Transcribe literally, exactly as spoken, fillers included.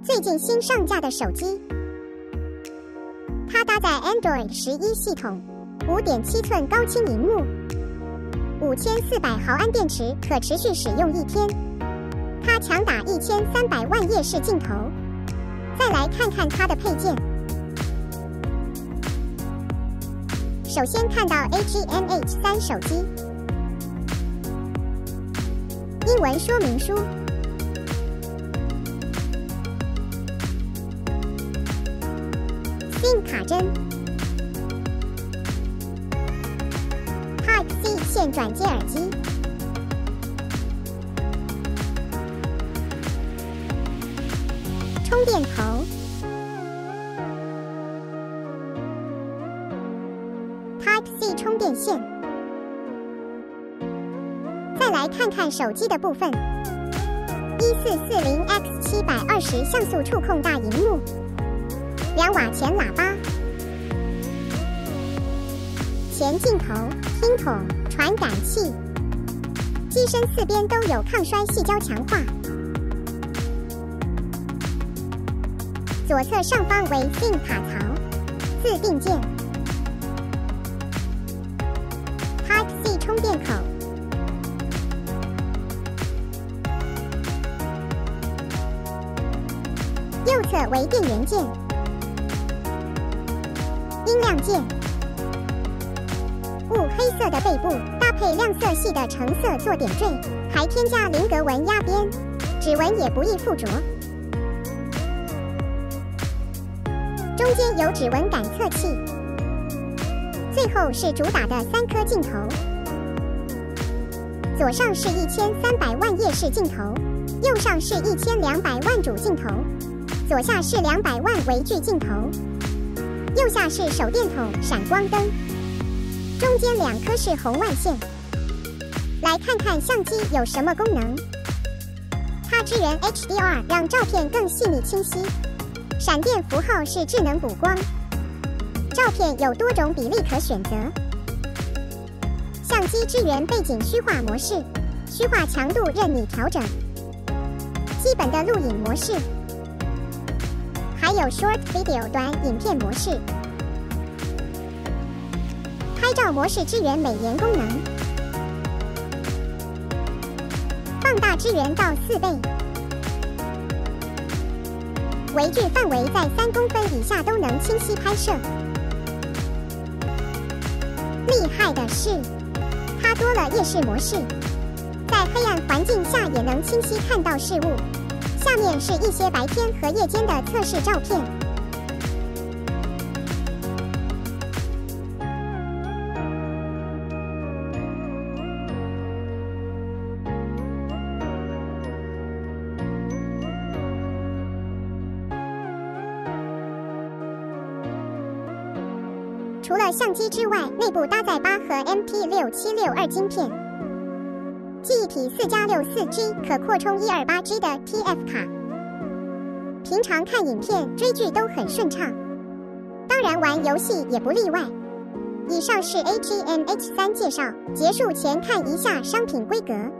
最近新上架的手机，它搭载 Android 十一系统， 五点七寸高清萤幕，五千四百毫安电池，可持续使用一天。它强打一千三百万夜视镜头。再来看看它的配件。首先看到 A G M H 三 手机，英文说明书。SIM 卡针 ，Type C 线转接耳机，充电头 ，Type C 充电线。再来看看手机的部分，一四四零 X 七百二十像素触控大萤幕。两瓦前喇叭，前镜头、听筒、传感器，机身四边都有抗摔细胶强化。左侧上方为 SIM 卡槽，自并键 ，Type C 充电口。右侧为电源键。音量键，雾黑色的背部搭配亮色系的橙色做点缀，还添加菱格纹压边，指纹也不易附着。中间有指纹感测器，最后是主打的三颗镜头，左上是一千三百万夜视镜头，右上是一千两百万主镜头，左下是两百万微距镜头。右下是手电筒、闪光灯，中间两颗是红外线。来看看相机有什么功能。它支援 H D R， 让照片更细腻清晰。闪电符号是智能补光。照片有多种比例可选择。相机支援背景虚化模式，虚化强度任你调整。基本的录影模式。还有 Short Video 短影片模式，拍照模式支援美颜功能，放大支援到四倍，微距范围在三公分以下都能清晰拍摄。厉害的是，它多了夜视模式，在黑暗环境下也能清晰看到事物。下面是一些白天和夜间的测试照片。除了相机之外，内部搭载八核 M T 六七六二晶片。记忆体四加六四 G 可扩充一二八 G 的 T F 卡，平常看影片、追剧都很顺畅，当然玩游戏也不例外。以上是 A G M H 三介绍，结束前看一下商品规格。